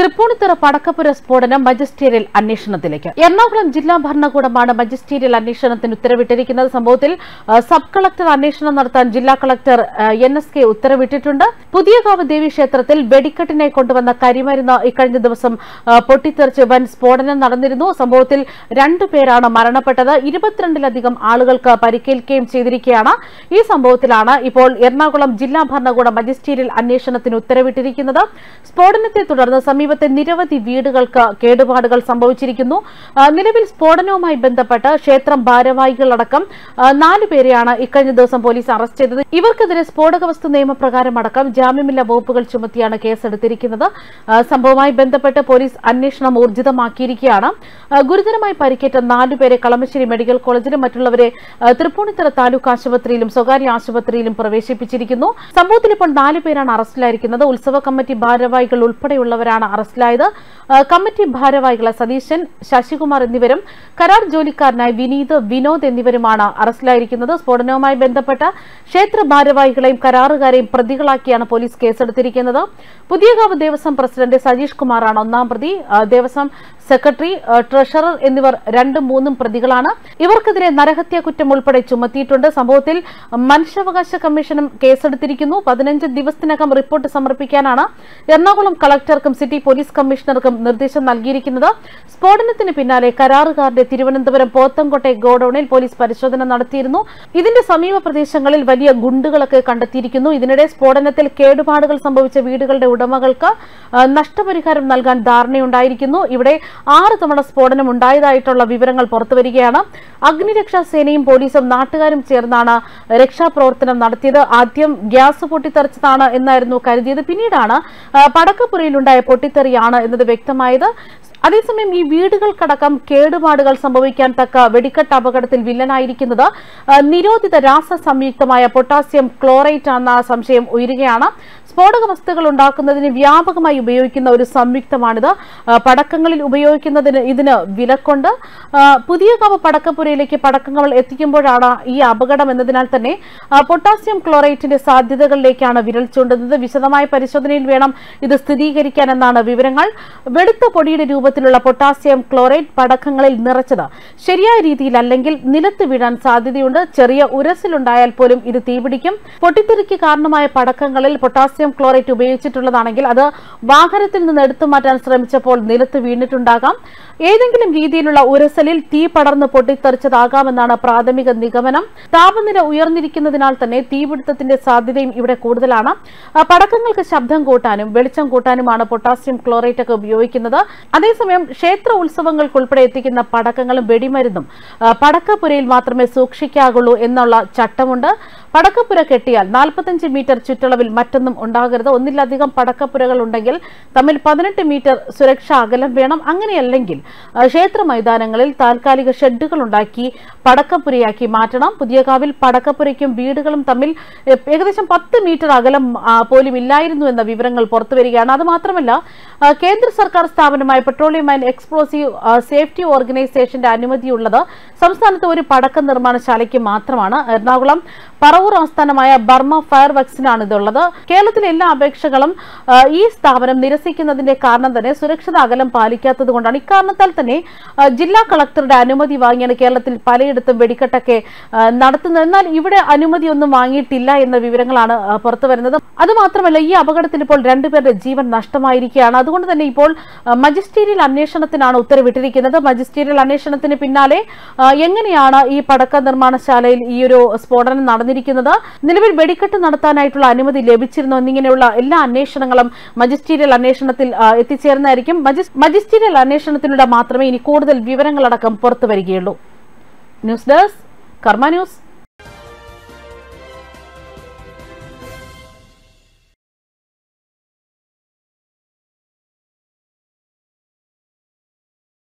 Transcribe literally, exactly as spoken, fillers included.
തൃപ്പൂണിത്തുറ പടക്കപ്പുര സ്ഫോടനം മജിസ്ട്രേറിയൽ അന്വേഷണത്തിലേക്ക്. എറണാകുളം ജില്ലാ ഭരണകൂടമാണ് മജിസ്ട്രേറിയൽ അന്വേഷണത്തിന് ഉത്തരവിട്ടിരിക്കുന്നത്. സംഭവത്തിൽ സബ് കളക്ടർ അന്വേഷണം നടത്താൻ ജില്ലാ കളക്ടർ എൻ എസ് കെ ഉത്തരവിട്ടിട്ടുണ്ട്. പുതിയകാവ് ദേവി ക്ഷേത്രത്തിൽ വെടിക്കെട്ടിനെ കൊണ്ടുവന്ന കരിമരുന്ന് ഇക്കഴിഞ്ഞ ദിവസം പൊട്ടിത്തെറിച്ച് വൻ സ്ഫോടനം നടന്നിരുന്നു. സംഭവത്തിൽ രണ്ടുപേരാണ് മരണപ്പെട്ടത്. ഇരുപത്തിരണ്ടിലധികം ആളുകൾക്ക് പരിക്കേൽക്കുകയും ചെയ്തിരിക്കുകയാണ്. ഈ സംഭവത്തിലാണ് ഇപ്പോൾ എറണാകുളം ജില്ലാ ഭരണകൂടം മജിസ്ട്രേറിയൽ അന്വേഷണത്തിന് ഉത്തരവിട്ടിരിക്കുന്നത്. സ്ഫോടനത്തെ തുടർന്ന് സമീപത്തെ നിരവധി വീടുകൾക്ക് കേടുപാടുകൾ സംഭവിച്ചിരിക്കുന്നു. നിലവിൽ സ്ഫോടനവുമായി ബന്ധപ്പെട്ട് ക്ഷേത്രം ഭാരവാഹികളടക്കം നാലുപേരെയാണ് ഇക്കഴിഞ്ഞ ദിവസം പോലീസ് അറസ്റ്റ് ചെയ്തത്. ഇവർക്കെതിരെ സ്ഫോടക വസ്തു നിയമപ്രകാരം അടക്കം ജാമ്യമില്ലാ വകുപ്പുകൾ ചുമത്തിയാണ് കേസെടുത്തിരിക്കുന്നത്. സംഭവവുമായി ബന്ധപ്പെട്ട് പോലീസ് അന്വേഷണം ഊർജിതമാക്കിയിരിക്കുകയാണ്. ഗുരുതരമായി പരിക്കേറ്റ നാലുപേരെ കളമശ്ശേരി മെഡിക്കൽ കോളേജിലും മറ്റുള്ളവരെ തൃപ്പൂണിത്തുറ താലൂക്ക് ആശുപത്രിയിലും സ്വകാര്യ ആശുപത്രിയിലും പ്രവേശിപ്പിച്ചിരിക്കുന്നു. സംഭവത്തിൽ ഇപ്പോൾ നാലുപേരാണ് അറസ്റ്റിലായിരിക്കുന്നത്. ഉത്സവ കമ്മിറ്റി ഭാരവാഹികൾ ഉൾപ്പെടെയുള്ളവരാണ് അറസ്റ്റിലായത്. കമ്മിറ്റി ഭാരവാഹികളെ സതീശൻ, ശശികുമാർ എന്നിവരും കരാർ ജോലിക്കാരനായ വിനീത്, വിനോദ് എന്നിവരുമാണ് അറസ്റ്റിലായിരിക്കുന്നത്. സ്ഫോടനവുമായി ബന്ധപ്പെട്ട ക്ഷേത്ര ഭാരവാഹികളെയും കരാറുകാരെയും പ്രതികളാക്കിയാണ് പോലീസ് കേസെടുത്തിരിക്കുന്നത്. പുതിയകാവ് ദേവസ്വം പ്രസിഡന്റ് സജീഷ് കുമാറാണ് ഒന്നാം പ്രതി. ദേവസ്വം സെക്രട്ടറി, ട്രഷറർ എന്നിവർ രണ്ടും മൂന്നും പ്രതികളാണ്. ഇവർക്കെതിരെ നരഹത്യാ കുറ്റം ഉൾപ്പെടെ ചുമത്തിയിട്ടുണ്ട്. സംഭവത്തിൽ മനുഷ്യാവകാശ കമ്മീഷനും കേസെടുത്തിരിക്കുന്നു. പതിനഞ്ച് ദിവസത്തിനകം റിപ്പോർട്ട് സമർപ്പിക്കാനാണ് എറണാകുളം കളക്ടർക്കും സിറ്റി പോലീസ് കമ്മീഷണർക്കും നിർദ്ദേശം നൽകിയിരിക്കുന്നത്. സ്ഫോടനത്തിന് പിന്നാലെ കരാറുകാരുടെ തിരുവനന്തപുരം പോത്തൻകോട്ടെ ഗോഡൌണിൽ പോലീസ് പരിശോധന നടത്തിയിരുന്നു. ഇതിന്റെ സമീപ പ്രദേശങ്ങളിൽ വലിയ ഗുണ്ടുകളൊക്കെ കണ്ടെത്തിയിരിക്കുന്നു. ഇതിനിടെ സ്ഫോടനത്തിൽ കേടുപാടുകൾ സംഭവിച്ച വീടുകളുടെ ഉടമകൾക്ക് നഷ്ടപരിഹാരം നൽകാൻ ധാരണയുണ്ടായിരിക്കുന്നു. ഇവിടെ ആറ് തവണ സ്ഫോടനം ഉണ്ടായതായിട്ടുള്ള വിവരങ്ങൾ പുറത്തുവരികയാണ്. അഗ്നിരക്ഷാ സേനയും പോലീസും നാട്ടുകാരും ചേർന്നാണ് രക്ഷാപ്രവർത്തനം നടത്തിയത്. ആദ്യം ഗ്യാസ് പൊട്ടിത്തെറിച്ചതാണ് എന്നായിരുന്നു കരുതിയത്. പിന്നീടാണ് പടക്കപ്പുരയിലുണ്ടായ പൊട്ടിത്തെറിയാണ് എന്നത് വ്യക്തമായത്. അതേസമയം ഈ വീടുകൾക്കടക്കം കേടുപാടുകൾ സംഭവിക്കാൻ തക്ക വെടിക്കെട്ട് അപകടത്തിൽ വില്ലനായിരിക്കുന്നത് നിരോധിത രാസ സംയുക്തമായ പൊട്ടാസ്യം ക്ലോറൈറ്റ് എന്ന സംശയം ഉയരുകയാണ്. സ്ഫോടക വസ്തുക്കൾ ഉണ്ടാക്കുന്നതിന് വ്യാപകമായി ഉപയോഗിക്കുന്ന ഒരു സംയുക്തമാണിത്. പടക്കങ്ങളിൽ ഉപയോഗിക്കുന്നതിന് ഇതിന് വിലക്കുണ്ട്. പുതിയകാവ് പടക്കപ്പുരയിലേക്ക് പടക്കങ്ങൾ എത്തിക്കുമ്പോഴാണ് ഈ അപകടം എന്നതിനാൽ തന്നെ പൊട്ടാസ്യം ക്ലോറൈറ്റിന്റെ സാധ്യതകളിലേക്കാണ് വിരൽ ചൂണ്ടുന്നത്. വിശദമായ പരിശോധനയിൽ വേണം ഇത് സ്ഥിരീകരിക്കാൻ എന്നാണ് വിവരങ്ങൾ. വെളുത്ത പൊടിയുടെ രൂപത്തിലുള്ള പൊട്ടാസ്യം ക്ലോറൈറ്റ് പടക്കങ്ങളിൽ നിറച്ചത് ശരിയായ രീതിയിൽ അല്ലെങ്കിൽ നിലത്ത് വീഴാൻ സാധ്യതയുണ്ട്. ചെറിയ ഉരസിലുണ്ടായാൽ പോലും ഇത് തീപിടിക്കും. പൊട്ടിത്തെറിക്ക് കാരണമായ പടക്കങ്ങളിൽ പൊട്ടാസ്യം ക്ലോറൈറ്റ് ഉപയോഗിച്ചിട്ടുള്ളതാണെങ്കിൽ അത് വാഹനത്തിൽ നിന്ന് എടുത്തു മാറ്റാൻ ശ്രമിച്ചപ്പോൾ നിലത്ത് വീണിട്ടുണ്ടാകാം. ഏതെങ്കിലും രീതിയിലുള്ള ഉരസലിൽ തീ പടർന്ന് പൊട്ടിത്തെറിച്ചതാകാമെന്നാണ് പ്രാഥമിക നിഗമനം. താപനില ഉയർന്നിരിക്കുന്നതിനാൽ തന്നെ തീപിടുത്തത്തിന്റെ സാധ്യതയും ഇവിടെ കൂടുതലാണ്. പടക്കങ്ങൾക്ക് ശബ്ദം കൂട്ടാനും വെളിച്ചം കൂട്ടാനുമാണ് പൊട്ടാസ്യം ക്ലോറൈറ്റ് ഒക്കെ ഉപയോഗിക്കുന്നത്. അതേസമയം ക്ഷേത്ര ഉത്സവങ്ങൾക്കുൾപ്പെടെ എത്തിക്കുന്ന പടക്കങ്ങളും വെടിമരുന്നും പടക്കപ്പുരയിൽ മാത്രമേ സൂക്ഷിക്കാകുള്ളൂ എന്നുള്ള ചട്ടമുണ്ട്. പടക്കപ്പുര കെട്ടിയാൽ നാൽപ്പത്തഞ്ച് മീറ്റർ ചുറ്റളവിൽ മറ്റൊന്നും ഉണ്ടാകരുത്. ഒന്നിലധികം പടക്കപ്പുരകൾ ഉണ്ടെങ്കിൽ തമ്മിൽ പതിനെട്ട് മീറ്റർ സുരക്ഷാ അകലം വേണം. അങ്ങനെയല്ലെങ്കിൽ ക്ഷേത്ര മൈതാനങ്ങളിൽ താൽക്കാലിക ഷെഡുകൾ ഉണ്ടാക്കി പടക്കപ്പുരയാക്കി മാറ്റണം. പുതിയകാവിൽ പടക്കപ്പുരയ്ക്കും വീടുകളും തമ്മിൽ ഏകദേശം പത്ത് മീറ്റർ അകലം പോലും ഇല്ലായിരുന്നു എന്ന വിവരങ്ങൾ പുറത്തുവരികയാണ്. അത് മാത്രമല്ല, കേന്ദ്ര സർക്കാർ സ്ഥാപനമായ പെട്രോളിയം ആൻഡ് എക്സ്പ്ലോസീവ് സേഫ്റ്റി ഓർഗനൈസേഷന്റെ അനുമതിയുള്ളത് സംസ്ഥാനത്ത് ഒരു പടക്ക നിർമ്മാണശാലയ്ക്ക് മാത്രമാണ്. എറണാകുളം പറവൂർ ആസ്ഥാനമായ ബർമ ഫയർ വർക്സിനാണ് ഇതുള്ളത്. കേരളത്തിലെ എല്ലാ അപേക്ഷകളും ഈ സ്ഥാപനം നിരസിക്കുന്നതിന്റെ കാരണം തന്നെ സുരക്ഷിത അകലം പാലിക്കാത്തത് കൊണ്ടാണ്. ഇക്കാരണത്താൽ തന്നെ ജില്ലാ കളക്ടറുടെ അനുമതി വാങ്ങിയാണ് കേരളത്തിൽ പലയിടത്തും വെടിക്കെട്ടൊക്കെ നടത്തുന്നത്. എന്നാൽ ഇവിടെ അനുമതിയൊന്നും വാങ്ങിയിട്ടില്ല എന്ന വിവരങ്ങളാണ് പുറത്തു വരുന്നത്. അതുമാത്രമല്ല, ഈ അപകടത്തിൽ ഇപ്പോൾ രണ്ടുപേരുടെ ജീവൻ നഷ്ടമായിരിക്കുകയാണ്. അതുകൊണ്ട് തന്നെ ഇപ്പോൾ മജിസ്ട്രേറിയൽ അന്വേഷണത്തിനാണ് ഉത്തരവിട്ടിരിക്കുന്നത്. മജിസ്ട്രേറിയൽ അന്വേഷണത്തിന് പിന്നാലെ എങ്ങനെയാണ് ഈ പടക്ക നിർമ്മാണശാലയിൽ ഈ ഒരു സ്ഫോടനം നടന്നിരിക്കുന്നത്, നിലവിൽ വെടിക്കെട്ട് നടത്താനായിട്ടുള്ള അനുമതി ലഭിച്ചിരുന്നോ എന്നിങ്ങനെയുള്ള എല്ലാ അന്വേഷണങ്ങളും മജിസ്ട്രേറിയൽ അന്വേഷണത്തിൽ എത്തിച്ചേർന്നതായിരിക്കും. മജിസ്ട്രേറിയൽ അന്വേഷണത്തിലൂടെ മാത്രമേ ഇനി കൂടുതൽ വിവരങ്ങളടക്കം പുറത്തു വരികയുള്ളൂ. News desk Karma news.